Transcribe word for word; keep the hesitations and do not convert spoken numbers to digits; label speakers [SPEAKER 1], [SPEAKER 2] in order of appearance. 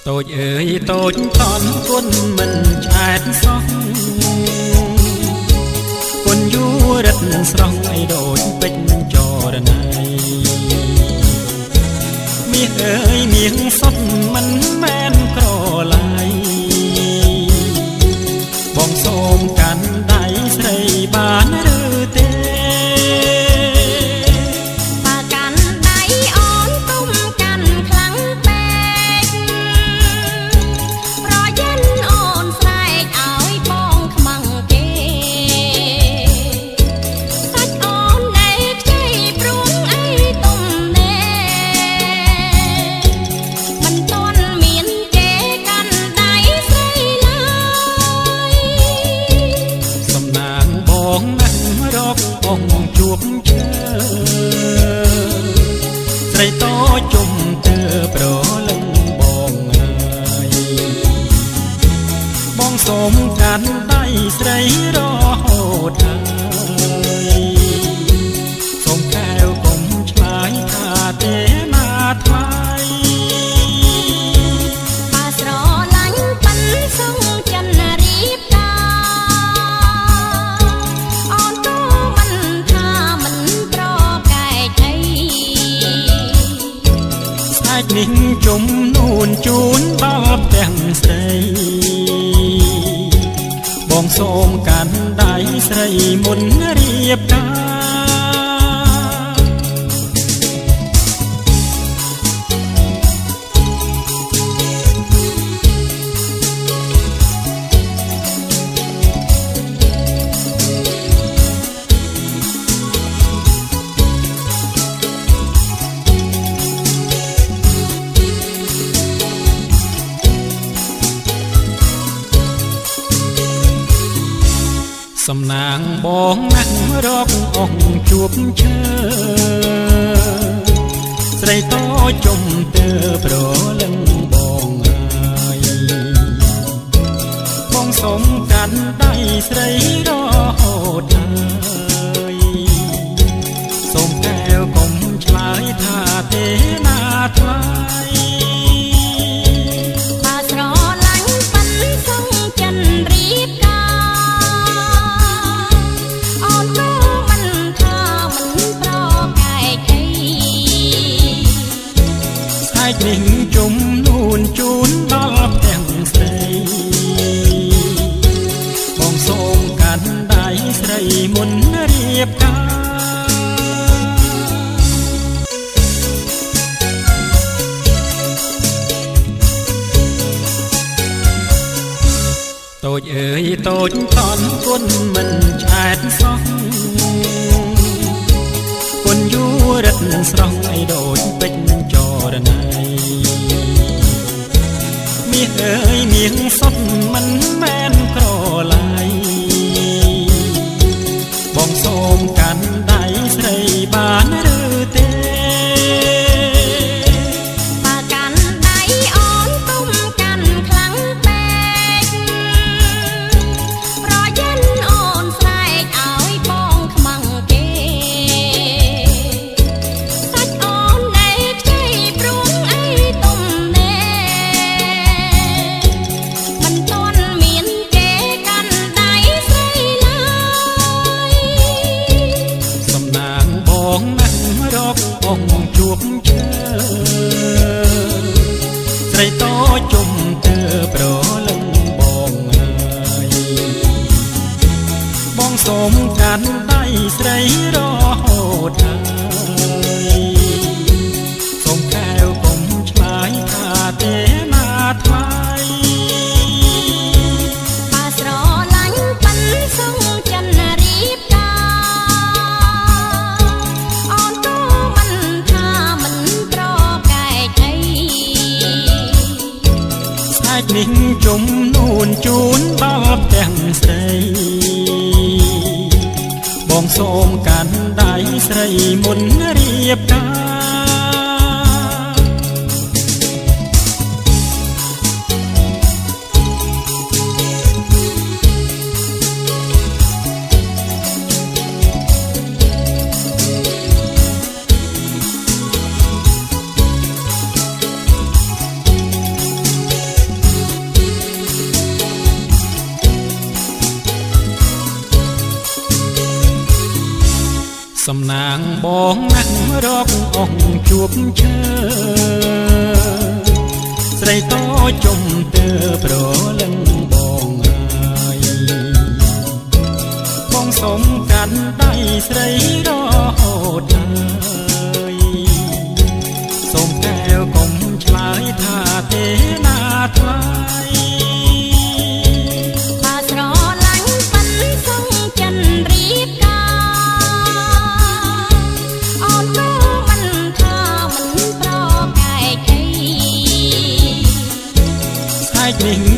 [SPEAKER 1] តូចអើយតូចតន់គុណមិនឆ្អែតសោះគុណយូររិតស្រស់អីដូចពេជ្រចរណៃមាសអើយមាសសុទ្ធមិនមែនក្រឡាយបងសូមកាន់ដៃស្រីបានឬទេជួបជើស្រីតោជុំទើប្រលឹងបងហើយបងសូមកាន់ដៃស្រីរហូតហើយសូមកែវកុំឆ្លើយថាទេណាថ្លៃបើស្រឡាញ់ប៉ិនសុំចិនរៀបនេះជុំនួនជូនដល់ផ្ទះស្រីបងសូមកាន់ដៃស្រីមុនរៀបការសំណាងបងណាស់រកអងជួបជើស្រីតោជុំទើប្រលឹងបងហើយបងសូមកាន់ដៃស្រីរហូតហើយសូមកែវកុំឆ្លើយថាទេណាថ្លៃបើស្រឡាញ់ប៉ិនសុំចិនរៀបនេះជុំនួនជូនដល់ផ្ទះស្រីបងសូមកាន់ដៃស្រីមុនរៀបការតូចអើយតូចតន់គុណមិនឆ្អែតសោះគុណយូររិតស្រស់អីដូចពេជ្រចរណៃមាសអើយមាសសុទ្ធមិនមែនក្រឡាយបងសូមកាន់ដៃស្រីបានឬទេបើកាន់ដៃអូនទុំកាន់ខ្លាំងពេកប្រយ័ត្នអូនស្រែកឲ្យបងខ្មាំងគេសាច់អូននៅខ្ចីព្រួងអីទុំណែមិនទាន់មានគេកាន់ដៃស្រីឡើយសំណាងបងណាស់រកអងជួបជើស្រីតោជុំទើប្រលឹងបងហើយបងសូមកាន់ដៃស្រីរហូតហើយសូមកែវកុំឆ្លើយថាទេណាថ្លៃបើស្រឡាញ់ប៉ិនសុំចិនរៀបការអូនក៏មិនថាមិនប្រកែកអីស្ដេចនេះជុំនួនជូនដល់ផ្ទះស្រីបងសូមកាន់ដៃស្រីមុនរៀបការ
[SPEAKER 2] សំណាងបងណាក់រកអស់ជួបឈើស្រីតជុំទើប្រលឹងបងហើយបងសុំកាន់ដៃស្រីរហូតហើយសូមកែវកុំឆ្លើយថាទេណាថ្លៃ
[SPEAKER 1] បើស្រឡាញ់ប៉ិនសុំចិនរៀបការអូនក៏មិនថាមិនប្រកែកអី
[SPEAKER 2] ស្អែកនេះ